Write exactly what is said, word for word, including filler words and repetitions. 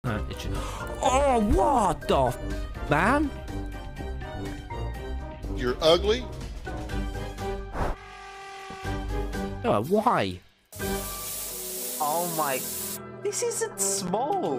Uh, it should... Oh, what the f man? You're ugly? Oh, why? Oh my... This isn't small.